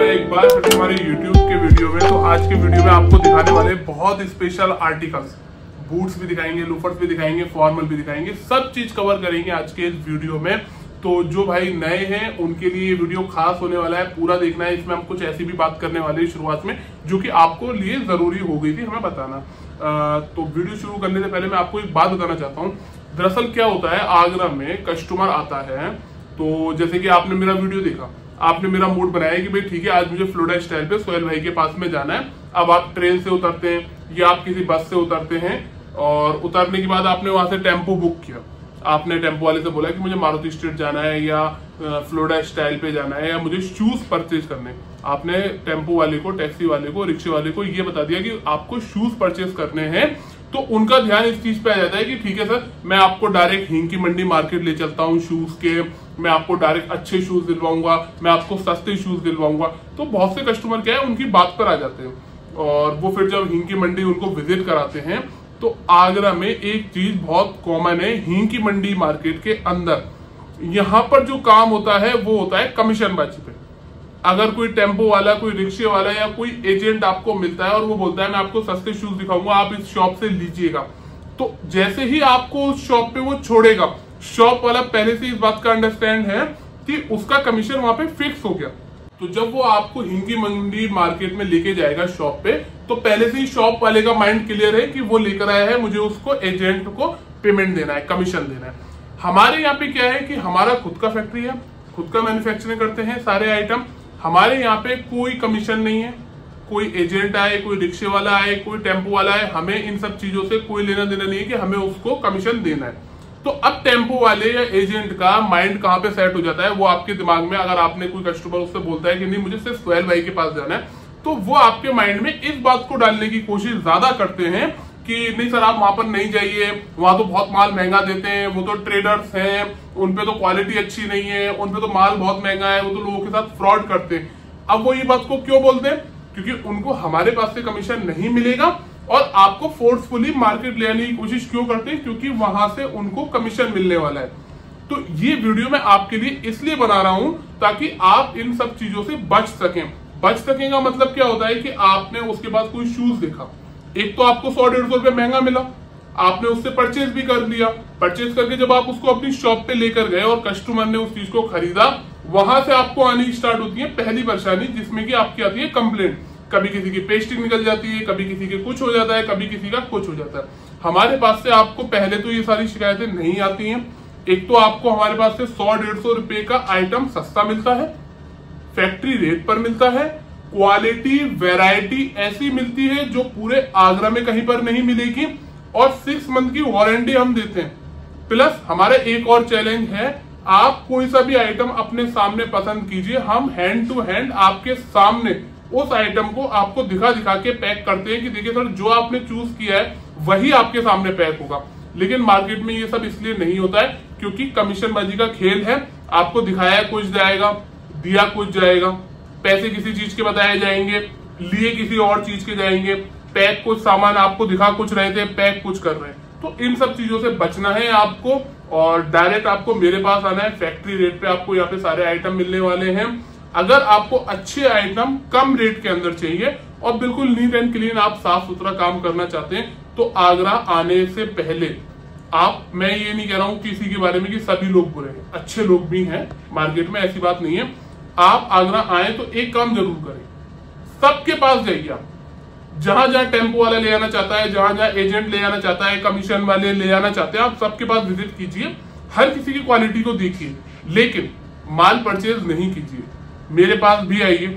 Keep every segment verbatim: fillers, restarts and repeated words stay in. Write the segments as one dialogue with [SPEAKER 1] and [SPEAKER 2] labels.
[SPEAKER 1] मैं एक बार फिर हमारे YouTube के वीडियो में। तो आज के वीडियो में आपको दिखाने वाले बहुत स्पेशल आर्टिकल्स, बूट्स भी दिखाएंगे, लूफर्स भी दिखाएंगे, फॉर्मल भी दिखाएंगे, सब चीज कवर करेंगे आज के इस वीडियो में। तो जो भाई नए हैं उनके लिए ये वीडियो खास होने वाला है, पूरा देखना है। इसमें हम कुछ ऐसी भी बात करने वाले हैं शुरुआत में जो कि आपको लिए जरूरी हो गई थी हमें बताना। आ, तो वीडियो शुरू करने से पहले मैं आपको एक बात बताना चाहता हूँ। दरअसल क्या होता है, आगरा में कस्टमर आता है, तो जैसे कि आपने मेरा वीडियो देखा, आपने मेरा मूड बनाया कि भाई ठीक है आज मुझे फ्लोरिडा स्टाइल पे सोहेल भाई के पास में जाना है। अब आप ट्रेन से उतरते हैं या आप किसी बस से उतरते हैं और उतरने के बाद आपने वहां से टेम्पो बुक किया। आपने टेम्पो वाले से बोला कि मुझे मारुति स्ट्रीट जाना है या फ्लोरिडा स्टाइल पे जाना है या मुझे शूज परचेज करने। आपने टेम्पो वाले को, टैक्सी वाले को, रिक्शे वाले को ये बता दिया कि आपको शूज परचेज करने हैं। तो उनका ध्यान इस चीज पे आ जाता है कि ठीक है सर, मैं आपको डायरेक्ट हिंग की मंडी मार्केट ले चलता हूँ शूज के, मैं आपको डायरेक्ट अच्छे शूज दिलवाऊंगा, मैं आपको सस्ते शूज दिलवाऊंगा। तो बहुत से कस्टमर क्या है, उनकी बात पर आ जाते हैं और वो फिर जब हिंग की मंडी उनको विजिट कराते हैं तो आगरा में एक चीज बहुत कॉमन है, हिंग की मंडी मार्केट के अंदर यहाँ पर जो काम होता है वो होता है कमीशनबाजी पे। अगर कोई टेम्पो वाला, कोई रिक्शे वाला या कोई एजेंट आपको मिलता है और वो बोलता है मैं आपको सस्ते शूज दिखाऊंगा, आप इस शॉप से लीजिएगा, तो जैसे ही आपको उस शॉप पे वो छोड़ेगा, शॉप वाला पहले से इस बात का अंडरस्टैंड है कि उसका कमीशन वहां पे फिक्स हो गया। तो जब वो आपको हिंग की मंडी मार्केट में लेके जाएगा शॉप पे, तो पहले से ही शॉप वाले का माइंड क्लियर है कि वो लेकर आया है, मुझे उसको एजेंट को पेमेंट देना है, कमीशन देना है। हमारे यहाँ पे क्या है कि हमारा खुद का फैक्ट्री है, खुद का मैन्युफैक्चरिंग करते हैं सारे आइटम। हमारे यहाँ पे कोई कमीशन नहीं है, कोई एजेंट आए, कोई रिक्शे वाला आए, कोई टेम्पो वाला आए, हमें इन सब चीजों से कोई लेना देना नहीं है कि हमें उसको कमीशन देना है। तो अब टेम्पो वाले या एजेंट का माइंड कहाँ पे सेट हो जाता है, वो आपके दिमाग में, अगर आपने कोई कस्टमर उससे बोलता है कि नहीं मुझे सिर्फ सोहेल भाई के पास जाना है, तो वो आपके माइंड में इस बात को डालने की कोशिश ज्यादा करते हैं कि नहीं सर आप वहां पर नहीं जाइए, वहां तो बहुत माल महंगा देते हैं, वो तो ट्रेडर्स हैं, उनपे तो क्वालिटी अच्छी नहीं है, उनपे तो माल बहुत महंगा है, वो तो लोगों के साथ फ्रॉड करते हैं। अब वो ये बात को क्यों बोलते हैं? क्योंकि उनको हमारे पास से कमीशन नहीं मिलेगा और आपको फोर्सफुली मार्केट ले आने की कोशिश क्यों करते हैं? क्योंकि वहां से उनको कमीशन मिलने वाला है। तो ये वीडियो मैं आपके लिए इसलिए बना रहा हूं ताकि आप इन सब चीजों से बच सकें। बच सकेगा मतलब क्या होता है कि आपने उसके पास कोई शूज देखा, एक तो आपको सौ डेढ़ सौ रुपए महंगा मिला, आपने उससे परचेज भी कर लिया, परचेज करके जब आप उसको अपनी शॉप पे लेकर गए और कस्टमर ने उस चीज को खरीदा, वहां से आपको आनी स्टार्ट होती है पहली परेशानी, जिसमें कि आपकी आती है कंप्लेंट। कभी किसी की पेस्टिंग निकल जाती है, कभी किसी के कुछ हो जाता है, कभी किसी का कुछ हो जाता है। हमारे पास से आपको पहले तो ये सारी शिकायतें नहीं आती हैं। एक तो आपको हमारे पास से सौ डेढ़ सौ रुपए का आइटम सस्ता मिलता है, फैक्ट्री रेट पर मिलता है, क्वालिटी वैरायटी ऐसी मिलती है जो पूरे आगरा में कहीं पर नहीं मिलेगी, और सिक्स मंथ की वारंटी हम देते हैं। प्लस हमारा एक और चैलेंज है, आप कोई सा भी आइटम अपने सामने पसंद कीजिए, हम हैंड टू हैंड आपके सामने उस आइटम को आपको दिखा दिखा के पैक करते हैं कि देखिए सर जो आपने चूज किया है वही आपके सामने पैक होगा। लेकिन मार्केट में ये सब इसलिए नहीं होता है क्योंकि कमीशनबाजी का खेल है। आपको दिखाया कुछ जाएगा, दिया कुछ जाएगा, पैसे किसी चीज के बताए जाएंगे, लिए किसी और चीज के जाएंगे, पैक कुछ सामान आपको दिखा कुछ रहे थे, पैक कुछ कर रहे हैं। तो इन सब चीजों से बचना है आपको और डायरेक्ट आपको मेरे पास आना है। फैक्ट्री रेट पे आपको यहाँ पे सारे आइटम मिलने वाले हैं। अगर आपको अच्छे आइटम कम रेट के अंदर चाहिए और बिल्कुल नीट एंड क्लीन, आप साफ सुथरा काम करना चाहते हैं, तो आगरा आने से पहले आप, मैं ये नहीं कह रहा हूं किसी के बारे में कि सभी लोग बुरे हैं, अच्छे लोग भी हैं मार्केट में, ऐसी बात नहीं है। आप आगरा आए तो एक काम जरूर करें, सबके पास जाइए। आप जहां जहां टेम्पो वाला ले आना चाहता है, जहां जहां एजेंट ले आना चाहता है, कमीशन वाले ले आना चाहते हैं, आप सबके पास विजिट कीजिए, हर किसी की क्वालिटी को देखिए, लेकिन माल परचेज नहीं कीजिए। मेरे पास भी आइए,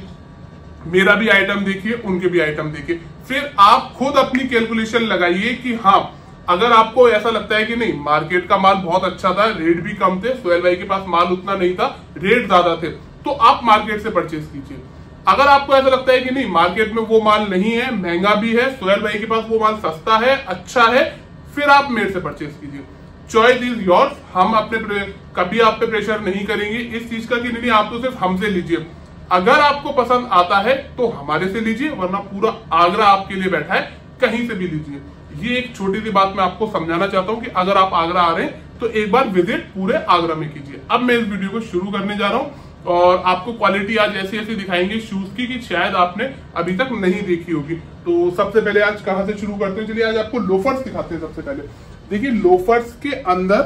[SPEAKER 1] मेरा भी आइटम देखिए, उनके भी आइटम देखिए, फिर आप खुद अपनी कैलकुलेशन लगाइए कि हाँ, अगर आपको ऐसा लगता है कि नहीं मार्केट का माल बहुत अच्छा था, रेट भी कम थे, सोहेल भाई के पास माल उतना नहीं था, रेट ज्यादा थे, तो आप मार्केट से परचेज कीजिए। अगर आपको ऐसा लगता है कि नहीं मार्केट में वो माल नहीं है, महंगा भी है, सोहेल भाई के पास वो माल सस्ता है, अच्छा है, फिर आप मेरे से परचेज कीजिए। Choice is yours. हम अपने कभी आप पे प्रेशर नहीं करेंगे इस चीज का कि नहीं आप तो सिर्फ हमसे लीजिए। अगर आपको पसंद आता है तो हमारे से लीजिए, वरना पूरा आगरा आपके लिए बैठा है, कहीं से भी लीजिए। ये एक छोटी सी बात मैं आपको समझाना चाहता हूं कि अगर आप आगरा आ रहे हैं तो एक बार विजिट पूरे आगरा में कीजिए। अब मैं इस वीडियो को शुरू करने जा रहा हूं। और आपको क्वालिटी आज ऐसी ऐसी दिखाएंगे शूज की कि शायद आपने अभी तक नहीं देखी होगी। तो सबसे पहले आज कहां से शुरू करते हैं, चलिए आज आपको लोफर्स दिखाते हैं। सबसे पहले देखिए लोफर्स के अंदर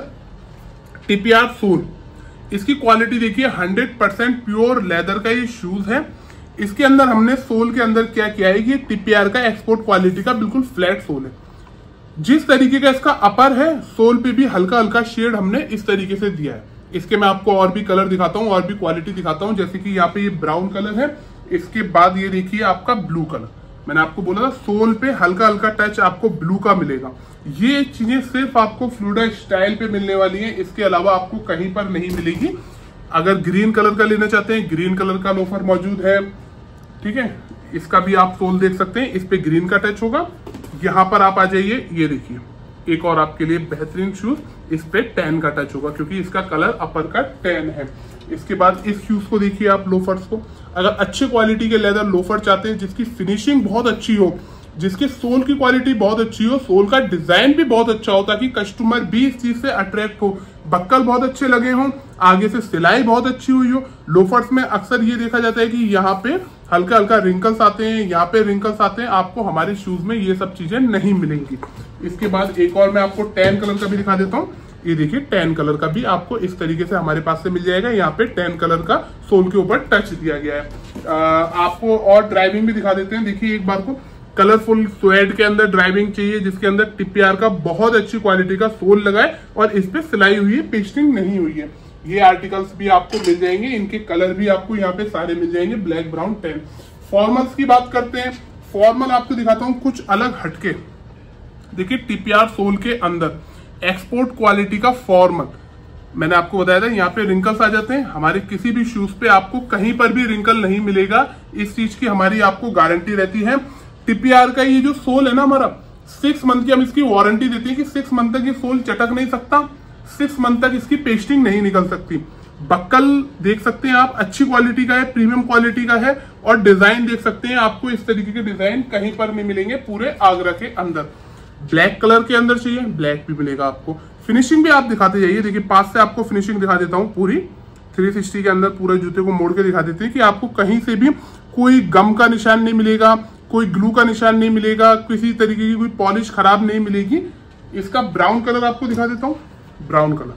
[SPEAKER 1] टीपीआर सोल, इसकी क्वालिटी देखिए हंड्रेड परसेंट प्योर लेदर का ये शूज है। इसके अंदर हमने सोल के अंदर क्या किया है, ये टीपीआर का एक्सपोर्ट क्वालिटी का बिल्कुल फ्लैट सोल है। जिस तरीके का इसका अपर है, सोल पे भी हल्का हल्का शेड हमने इस तरीके से दिया है। इसके मैं आपको और भी कलर दिखाता हूँ और भी क्वालिटी दिखाता हूँ, जैसे कि यहाँ पे ये ब्राउन कलर है, इसके बाद ये देखिए आपका ब्लू कलर। मैंने आपको बोला था सोल पे हल्का हल्का टच आपको ब्लू का मिलेगा। ये चीजें सिर्फ आपको फ्लूडा स्टाइल पे मिलने वाली है, इसके अलावा आपको कहीं पर नहीं मिलेगी। अगर ग्रीन कलर का लेना चाहते हैं, ग्रीन कलर का लोफर मौजूद है, ठीक है। इसका भी आप सोल देख सकते हैं, इस पे ग्रीन का टच होगा। यहाँ पर आप आ जाइए, ये देखिए एक और आपके लिए बेहतरीन शूज, इस पे टैन का टच होगा क्योंकि इसका कलर अपर का टैन है। इसके बाद इस शूज को देखिए आप लोफर्स को, अगर अच्छे क्वालिटी के लेदर लोफर चाहते हैं जिसकी फिनिशिंग बहुत अच्छी हो, जिसके सोल की क्वालिटी बहुत अच्छी हो, सोल का डिजाइन भी बहुत अच्छा हो ताकि कस्टमर भी इस चीज से अट्रैक्ट हो, बक्कल बहुत अच्छे लगे हों, आगे से सिलाई बहुत अच्छी हुई हो। लोफर्स में अक्सर ये देखा जाता है कि यहाँ पे हल्का हल्का रिंकल्स आते हैं, यहाँ पे रिंकल्स आते हैं, आपको हमारे शूज में ये सब चीजें नहीं मिलेंगी। इसके बाद एक और मैं आपको टैन कलर का भी दिखा देता हूँ। ये देखिए टैन कलर का भी आपको इस तरीके से हमारे पास से मिल जाएगा। यहाँ पे टैन कलर का सोल के ऊपर टच दिया गया है। आ, आपको और ड्राइविंग भी दिखा देते हैं। देखिए एक बार को कलरफुल स्वेड के अंदर ड्राइविंग चाहिए जिसके अंदर टीपीआर का बहुत अच्छी क्वालिटी का सोल लगा है और इस पे सिलाई हुई है, पेस्टिंग नहीं हुई है। ये आर्टिकल्स भी आपको मिल जाएंगे, इनके कलर भी आपको यहाँ पे सारे मिल जाएंगे, ब्लैक ब्राउन टैन। फॉर्मल्स की बात करते हैं, फॉर्मल आपको दिखाता हूँ कुछ अलग हटके। देखिए टीपीआर सोल के अंदर एक्सपोर्ट क्वालिटी का फॉर्मल, मैंने आपको बताया था यहाँ पे रिंकल्स आ जाते हैं। हमारे किसी भी शूज पे आपको कहीं पर भी रिंकल नहीं मिलेगा, इस चीज की हमारी आपको गारंटी रहती है। टीपीआर का ये जो सोल है ना हमारा, सिक्स मंथ की हम इसकी वारंटी देते हैं कि सिक्स मंथ तक ये सोल चटक नहीं सकता, सिक्स मंथ तक इसकी पेस्टिंग नहीं निकल सकती। बक्कल देख सकते हैं आप, अच्छी क्वालिटी का है, प्रीमियम क्वालिटी का है। और डिजाइन देख सकते हैं, आपको इस तरीके के डिजाइन कहीं पर नहीं मिलेंगे पूरे आगरा के अंदर। ब्लैक कलर के अंदर चाहिए, ब्लैक भी मिलेगा आपको। फिनिशिंग भी आप दिखाते जाइए, देखिए पास से आपको फिनिशिंग दिखा देता हूँ पूरी थ्री सिक्सटी के अंदर, पूरे जूते को मोड़ के दिखा देते हैं कि आपको कहीं से भी कोई गम का निशान नहीं मिलेगा, कोई ग्लू का निशान नहीं मिलेगा, किसी तरीके की कोई पॉलिश खराब नहीं मिलेगी। इसका ब्राउन कलर आपको दिखा देता हूँ, ब्राउन कलर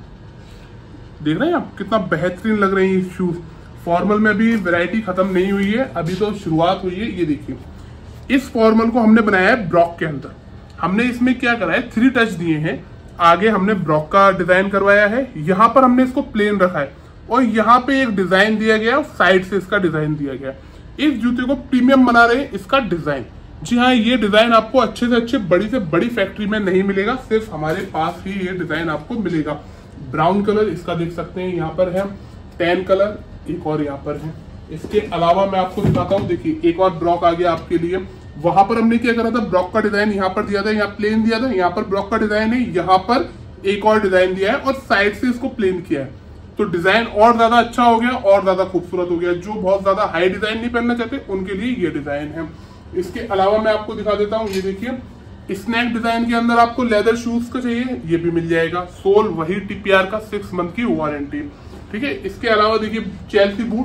[SPEAKER 1] देख रहे हैं आप कितना बेहतरीन लग रहे हैं शूज। फॉर्मल में भी वैरायटी खत्म नहीं हुई है, अभी तो शुरुआत हुई है। ये देखिए इस फॉर्मल को हमने बनाया है ब्रॉक के अंदर। हमने इसमें क्या करा है, थ्री टच दिए हैं, आगे हमने ब्रॉक का डिजाइन करवाया है, यहाँ पर हमने इसको प्लेन रखा है और यहाँ पे एक डिजाइन दिया गया और साइड से इसका डिजाइन दिया गया। इस जूते को प्रीमियम बना रहे हैं इसका डिजाइन। जी हाँ, ये डिजाइन आपको अच्छे से अच्छे बड़ी से बड़ी फैक्ट्री में नहीं मिलेगा, सिर्फ हमारे पास ही ये डिजाइन आपको मिलेगा। ब्राउन कलर इसका देख सकते हैं, यहाँ पर है टैन कलर, एक और यहाँ पर है। इसके अलावा मैं आपको दिखाता हूँ, देखिए एक और ब्रॉक आ गया आपके लिए। वहां पर हमने क्या करा था, ब्रॉक का डिजाइन यहाँ पर दिया था, यहाँ प्लेन दिया था, यहाँ पर ब्रॉक का डिजाइन है, यहाँ पर एक और डिजाइन दिया है और साइड से इसको प्लेन किया है। तो डिजाइन और ज्यादा अच्छा हो गया और ज्यादा खूबसूरत हो गया। जो बहुत ज्यादा हाई डिजाइन नहीं पहनना चाहते उनके लिए ये डिजाइन है। इसके अलावा मैं आपको दिखा देता हूँ, ये देखिए स्नैक डिजाइन के अंदर आपको लेदर शूज का चाहिए, ये भी मिल जाएगा। सोल वही टीपीआर का सिक्स मंथ की वारंटी, ठीक है। इसके अलावा देखिए चेल्सी बूट,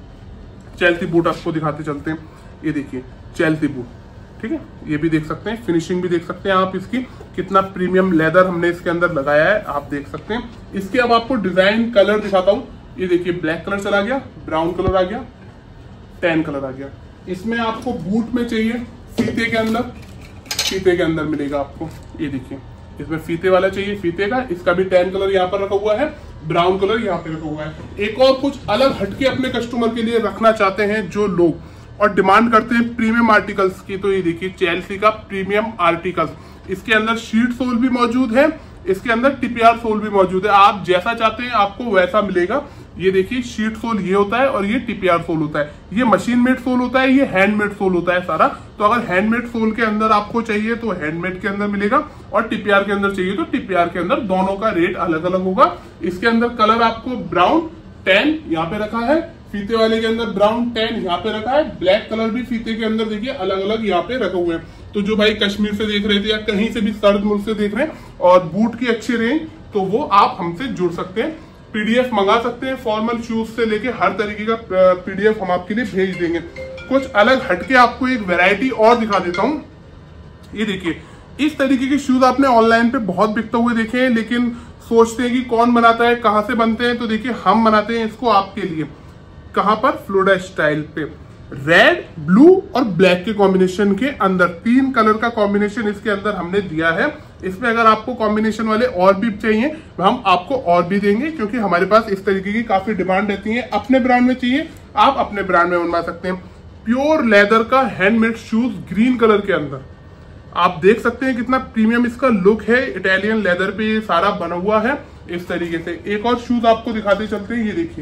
[SPEAKER 1] चेल्सी बूट आपको दिखाते चलते हैं। ये देखिए चेल्सी बूट, ठीक है, ये भी देख सकते हैं, फिनिशिंग भी देख सकते हैं आप इसकी, कितना प्रीमियम लेदर हमने इसके अंदर लगाया है, आप देख सकते हैं। इसके अब आपको डिजाइन कलर दिखाता हूँ। ये देखिए ब्लैक कलर चला गया, ब्राउन कलर आ गया, टैन कलर आ गया। इसमें आपको बूट में चाहिए फीते के अंदर, फीते के अंदर मिलेगा आपको। ये देखिए इसमें फीते वाला चाहिए, फीते का, इसका भी टैन कलर यहाँ पर रखा हुआ है, ब्राउन कलर यहाँ पे रखा हुआ है। एक और कुछ अलग हटके अपने कस्टमर के लिए रखना चाहते हैं जो लोग और डिमांड करते हैं प्रीमियम आर्टिकल्स की, तो ये देखिए चेल्सी का प्रीमियम आर्टिकल्स, इसके अंदर शीट सोल भी मौजूद है, इसके अंदर टीपीआर सोल भी मौजूद है। आप जैसा चाहते हैं आपको वैसा मिलेगा। ये देखिए शीट सोल ये होता है और ये टीपीआर सोल होता है, ये मशीन मेड सोल होता है, ये हैंडमेड सोल होता है सारा। तो अगर हैंडमेड सोल के अंदर आपको चाहिए तो हैंडमेड के अंदर मिलेगा और टीपीआर के अंदर चाहिए तो टीपीआर के अंदर, दोनों का रेट अलग अलग होगा। इसके अंदर कलर आपको ब्राउन टैन यहाँ पे रखा है, फीते वाले के अंदर ब्राउन टैन यहाँ पे रखा है, ब्लैक कलर भी फीते के अंदर देखिए अलग अलग यहाँ पे रखे हुए हैं। तो जो भाई कश्मीर से देख रहे थे या कहीं से भी सर्द मुल्क से देख रहे हैं और बूट की अच्छी रेंज, तो वो आप हमसे जुड़ सकते हैं। पीडीएफ मंगा सकते हैं, फॉर्मल शूज से लेके हर तरीके का पीडीएफ हम आपके लिए भेज देंगे। कुछ अलग हटके आपको एक वैरायटी और दिखा देता हूँ। ये देखिए, इस तरीके के शूज आपने ऑनलाइन पे बहुत बिकते हुए देखे हैं, लेकिन सोचते हैं कि कौन बनाता है, कहाँ से बनते हैं। तो देखिए, हम बनाते हैं इसको आपके लिए। कहाँ पर? फ्लोरा स्टाइल पे, रेड, ब्लू और ब्लैक के कॉम्बिनेशन के अंदर, तीन कलर का कॉम्बिनेशन इसके अंदर हमने दिया है। इसमें अगर आपको कॉम्बिनेशन वाले और भी चाहिए तो हम आपको और भी देंगे, क्योंकि हमारे पास इस तरीके की काफी डिमांड रहती है। अपने ब्रांड में चाहिए, आप अपने ब्रांड में बनवा सकते हैं। प्योर लेदर का हैंडमेड शूज ग्रीन कलर के अंदर, आप देख सकते हैं कितना प्रीमियम इसका लुक है। इटालियन लेदर पे ये सारा बना हुआ है इस तरीके से। एक और शूज आपको दिखाते चलते हैं। ये देखिए,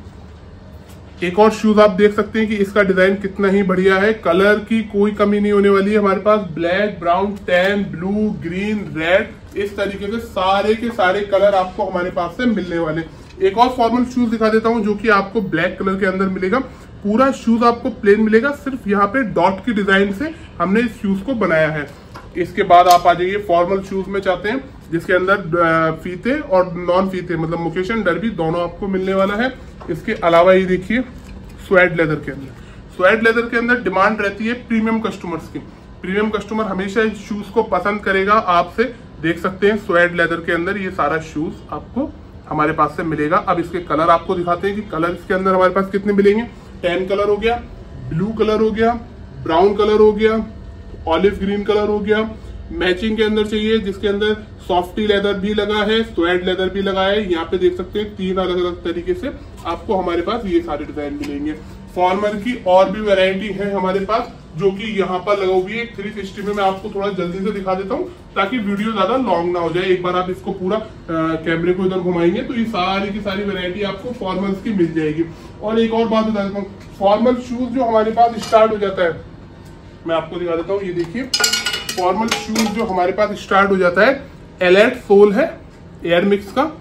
[SPEAKER 1] एक और शूज आप देख सकते हैं कि इसका डिजाइन कितना ही बढ़िया है। कलर की कोई कमी नहीं होने वाली है हमारे पास। Black, brown, tan, blue, green, red, इस तरीके से सारे के सारे कलर आपको हमारे पास से मिलने वाले। एक और फॉर्मल शूज दिखा देता हूं, जो कि आपको ब्लैक कलर के अंदर मिलेगा। पूरा शूज आपको प्लेन मिलेगा, सिर्फ यहाँ पे डॉट की डिजाइन से हमने इस शूज को बनाया है। इसके बाद आप आ जाइए फॉर्मल शूज में चाहते हैं, जिसके अंदर फीते और नॉन फीते, मतलब मुकेशन, डरबी दोनों आपको मिलने वाला है। इसके अलावा ये देखिए, स्वेड लेदर के अंदर, स्वेड लेदर के अंदर डिमांड रहती है प्रीमियम कस्टमर्स की। प्रीमियम कस्टमर हमेशा इस शूज को पसंद करेगा आपसे। देख सकते हैं स्वेड लेदर के अंदर ये सारा शूज आपको हमारे पास से मिलेगा। अब इसके कलर आपको दिखाते हैं कि कलर इसके अंदर हमारे पास कितने मिलेंगे। टैन कलर हो गया, ब्लू कलर हो गया, ब्राउन कलर हो गया, ऑलिव ग्रीन कलर हो गया। मैचिंग के अंदर चाहिए जिसके अंदर सॉफ्टी लेदर भी लगा है, स्वेड लेदर भी लगा है। यहाँ पे देख सकते हैं तीन अलग अलग तरीके से आपको हमारे पास ये सारे डिजाइन मिलेंगे। फॉर्मल की और भी वैरायटी है हमारे पास, जो कि यहाँ पर लगा हुई है। थ्री सिक्सटी में मैं आपको थोड़ा जल्दी से दिखा देता हूँ, ताकि वीडियो ज्यादा लॉन्ग ना हो जाए। एक बार आप इसको पूरा कैमरे को इधर घुमाएंगे तो ये सारी की सारी वैरायटी आपको फॉर्मल्स की मिल जाएगी। और एक और बात बता देता हूँ, फॉर्मल शूज जो हमारे पास स्टार्ट हो जाता है, मैं आपको दिखा देता हूँ। ये देखिए, फॉर्मल शूज जो हमारे पास स्टार्ट हो जाता है, एलाइट सोल है एयर मिक्स का,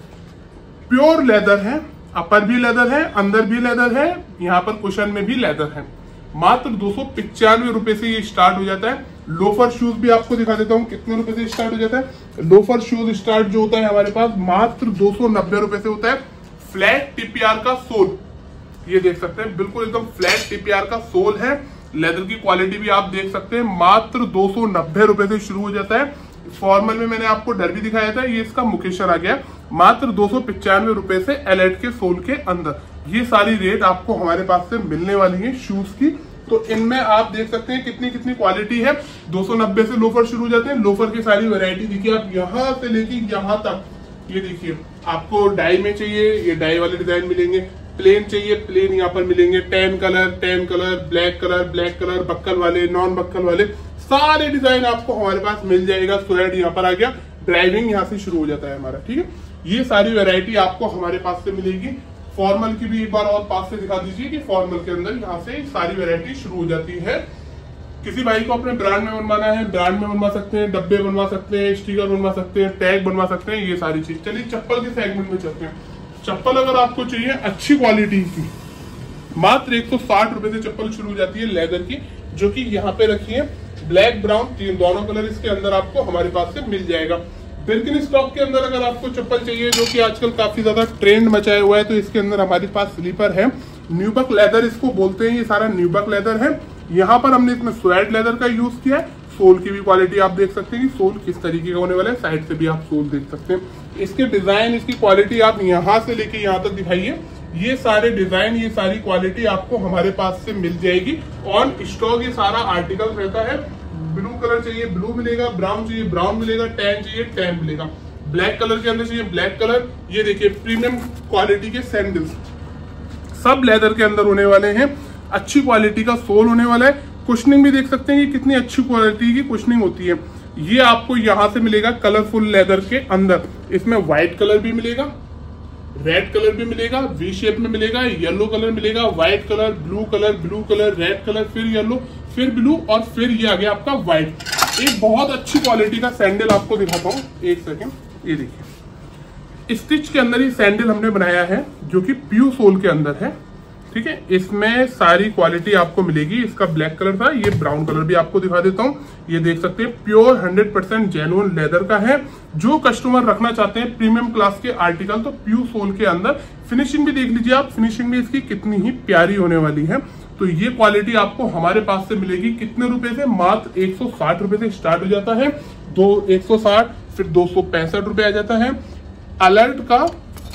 [SPEAKER 1] प्योर लेदर है, अपर भी लेदर है, अंदर भी लेदर है, यहाँ पर कुशन में भी लेदर है। मात्र दो सौ पिचानवे रुपए से ये स्टार्ट हो जाता है। लोफर शूज भी आपको दिखा देता हूँ कितने रुपए से स्टार्ट हो जाता है। लोफर शूज स्टार्ट जो होता है हमारे पास मात्र दो सौ नब्बे रुपए से होता है। फ्लैट टीपीआर का सोल, ये देख सकते हैं, बिल्कुल एकदम फ्लैट टीपीआर का सोल है। लेदर की क्वालिटी भी आप देख सकते हैं, मात्र दो सौ नब्बे रुपए से शुरू हो जाता है। फॉर्मल में मैंने आपको डरबी दिखाया था, ये इसका मुकेशन आ गया। मात्र दो सौ पिचानवे रुपए से एलाइट के सोल के अंदर ये सारी रेट आपको हमारे पास से मिलने वाली है शूज की। तो इनमें आप देख सकते हैं कितनी कितनी क्वालिटी है। दो सौ नब्बे से लोफर शुरू हो जाते हैं। लोफर की सारी वैरायटी देखिए आप, यहाँ से लेके यहाँ तक। ये देखिए, आपको डाई में चाहिए ये डाई वाले डिजाइन मिलेंगे, प्लेन चाहिए प्लेन यहाँ पर मिलेंगे, tan colour, tan colour, black colour, black colour, buckle वाले, नॉन बक्कल वाले, सारे डिजाइन आपको हमारे पास मिल जाएगा। स्वेड यहाँ पर आ गया, ड्राइविंग यहाँ से शुरू हो जाता है हमारा, ठीक है। ये सारी वैरायटी आपको हमारे पास से मिलेगी। फॉर्मल की भी एक बार और पास से दिखा दीजिए कि फॉर्मल के अंदर यहाँ से सारी वैरायटी शुरू हो जाती है। किसी भाई को अपने ब्रांड में बनवाना है, ब्रांड में बनवा सकते हैं, डब्बे बनवा सकते हैं, स्टिकर बनवा सकते हैं, टैग बनवा सकते हैं, ये सारी चीज। चलिए चप्पल के सेगमेंट में चलते हैं। चप्पल अगर आपको चाहिए अच्छी क्वालिटी की, मात्र एक सौ साठ रुपए से चप्पल शुरू हो जाती है लेदर की, जो कि यहाँ पे रखी है। ब्लैक, ब्राउन, तीन दोनों कलर इसके अंदर आपको हमारे पास से मिल जाएगा। बिर्किन स्टॉक के अंदर अगर आपको चप्पल चाहिए, जो कि आजकल काफी ज्यादा ट्रेंड मचाया हुआ है, तो इसके अंदर हमारे पास स्लीपर है। न्यूबक लेदर इसको बोलते हैं, ये सारा न्यूबक लेदर है। यहाँ पर हमने इसमें स्वेड लेदर का यूज किया है। सोल की भी क्वालिटी आप देख सकते हैं कि सोल किस तरीके का होने वाला है। साइड से भी आप सोल देख सकते हैं। इसके डिजाइन, इसकी क्वालिटी आप यहाँ से लेके यहाँ तक दिखाइए। ये सारे डिजाइन, ये सारी क्वालिटी आपको हमारे पास से मिल जाएगी। ऑन स्टॉक ये सारा आर्टिकल रहता है। ब्लू कलर चाहिए ब्लू मिलेगा, ब्राउन चाहिए ब्राउन मिलेगा, टैन चाहिए टैन मिलेगा, ब्लैक कलर के अंदर चाहिए ब्लैक कलर। ये देखिए प्रीमियम क्वालिटी के सैंडल्स सब लेदर के अंदर होने वाले हैं। अच्छी क्वालिटी का सोल होने वाला है। कुशनिंग भी देख सकते हैं कि कितनी अच्छी क्वालिटी की कुशनिंग होती है। ये आपको यहाँ से मिलेगा कलरफुल लेदर के अंदर। इसमें व्हाइट कलर भी मिलेगा, रेड कलर भी मिलेगा, वी शेप में मिलेगा, येलो कलर मिलेगा, white colour, blue colour, blue colour, red colour, फिर येलो, फिर ब्लू और फिर ये आ गया आपका व्हाइट। एक बहुत अच्छी क्वालिटी का सैंडल आपको दिखाता हूँ, एक सेकेंड। ये देखिए स्टिच के अंदर ही सैंडल हमने बनाया है, जो कि प्यू सोल के अंदर है। ठीक है। इसमें सारी क्वालिटी आपको मिलेगी। इसका ब्लैक कलर था, ये ब्राउन कलर भी आपको दिखा देता हूँ। ये देख सकते हैं pure hundred percent genuine leather का है। जो कस्टमर रखना चाहते हैं प्रीमियम क्लास के आर्टिकल तो प्यू सोल के अंदर फिनिशिंग भी देख लीजिए आप, फिनिशिंग भी इसकी कितनी ही प्यारी होने वाली है। तो ये क्वालिटी आपको हमारे पास से मिलेगी कितने रुपए से, मात्र एक सौ साठ रुपए से स्टार्ट हो जाता है। दो एक सौ साठ फिर दो सौ पैंसठ रुपए आ जाता है। अलर्ट का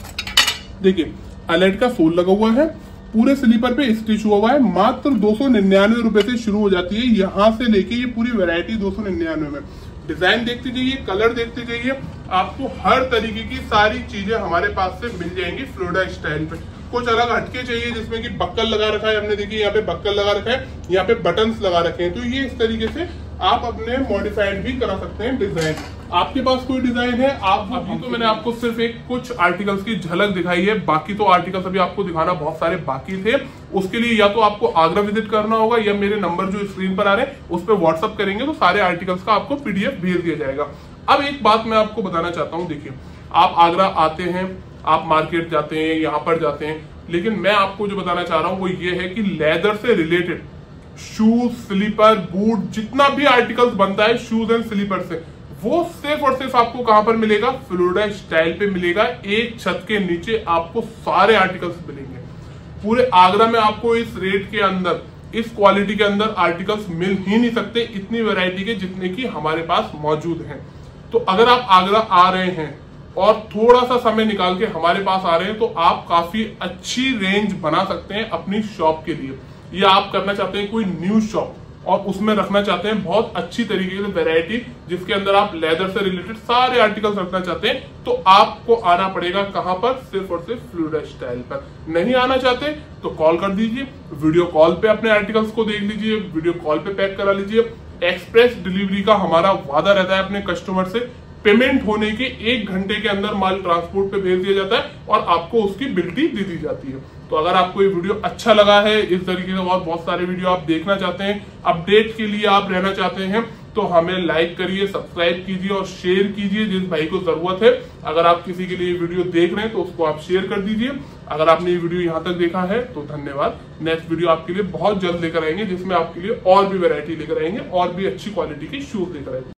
[SPEAKER 1] देखिए, अलर्ट का सोल लगा हुआ है, पूरे स्लीपर पे स्टिच हुआ हुआ है, मात्र दो सौ निन्यानवे रुपए से शुरू हो जाती है। यहां से लेके ये पूरी वैरायटी दो सौ निन्यानवे में। डिजाइन देखते जाइए, कलर देखते जाइए, आपको हर तरीके की सारी चीजें हमारे पास से मिल जाएंगी फ्लोरिडा स्टाइल पे। कुछ अलग हटके चाहिए जिसमें कि बक्कल लगा रखा है, हमने देखिए यहाँ पे बक्कल लगा रखा है, यहाँ पे बटन्स लगा रखे हैं, तो ये इस तरीके से आप अपने मॉडिफाइड भी करा सकते हैं डिजाइन। आपके पास कोई डिजाइन है आप अभी तो मैंने आपको सिर्फ एक कुछ आर्टिकल्स की झलक दिखाई है, बाकी तो आर्टिकल्स अभी आपको दिखाना बहुत सारे बाकी थे। उसके लिए या तो आपको आगरा विजिट करना होगा या मेरे नंबर जो स्क्रीन पर आ रहे हैं उस पर व्हाट्सअप करेंगे तो सारे आर्टिकल्स का आपको पीडीएफ भेज दिया जाएगा। अब एक बात मैं आपको बताना चाहता हूँ, देखिए आप आगरा आते हैं, आप मार्केट जाते हैं, यहाँ पर जाते हैं, लेकिन मैं आपको जो बताना चाह रहा हूँ वो ये है कि लेदर से रिलेटेड शूज, स्लीपर, बूट, जितना भी आर्टिकल्स बनता है शूज एंड स्लीपर से, वो सिर्फ और सिर्फ आपको कहां पर मिलेगा, फ्लोरिडा स्टाइल पे मिलेगा। एक छत के नीचे आपको सारे आर्टिकल्स मिलेंगे। पूरे आगरा में आपको इस रेट के अंदर, इस क्वालिटी के अंदर आर्टिकल्स मिल ही नहीं सकते, इतनी वैरायटी के जितने की हमारे पास मौजूद हैं। तो अगर आप आगरा आ रहे हैं और थोड़ा सा समय निकाल के हमारे पास आ रहे हैं तो आप काफी अच्छी रेंज बना सकते हैं अपनी शॉप के लिए। या आप करना चाहते हैं कोई न्यू शॉप और उसमें रखना चाहते हैं बहुत अच्छी तरीके से वैरायटी जिसके अंदर आप लेदर से रिलेटेड सारे आर्टिकल्स रखना चाहते हैं, तो आपको आना पड़ेगा कहां पर, सिर्फ और सिर्फ फ्लोरिडा स्टाइल पर। नहीं आना चाहते तो कॉल कर दीजिए, वीडियो कॉल पे अपने आर्टिकल्स को देख लीजिए, वीडियो कॉल पे पैक करा लीजिए। एक्सप्रेस डिलीवरी का हमारा वादा रहता है अपने कस्टमर से, पेमेंट होने के एक घंटे के अंदर माल ट्रांसपोर्ट पे भेज दिया जाता है और आपको उसकी बिल्टी दे दी जाती है। तो अगर आपको ये वीडियो अच्छा लगा है, इस तरीके से और बहुत सारे वीडियो आप देखना चाहते हैं, अपडेट के लिए आप रहना चाहते हैं, तो हमें लाइक करिए, सब्सक्राइब कीजिए और शेयर कीजिए जिस भाई को जरूरत है। अगर आप किसी के लिए वीडियो देख रहे हैं तो उसको आप शेयर कर दीजिए। अगर आपने ये वीडियो यहाँ तक देखा है तो धन्यवाद। नेक्स्ट वीडियो आपके लिए बहुत जल्द लेकर आएंगे जिसमें आपके लिए और भी वैरायटी लेकर आएंगे और भी अच्छी क्वालिटी के शूज लेकर आएंगे।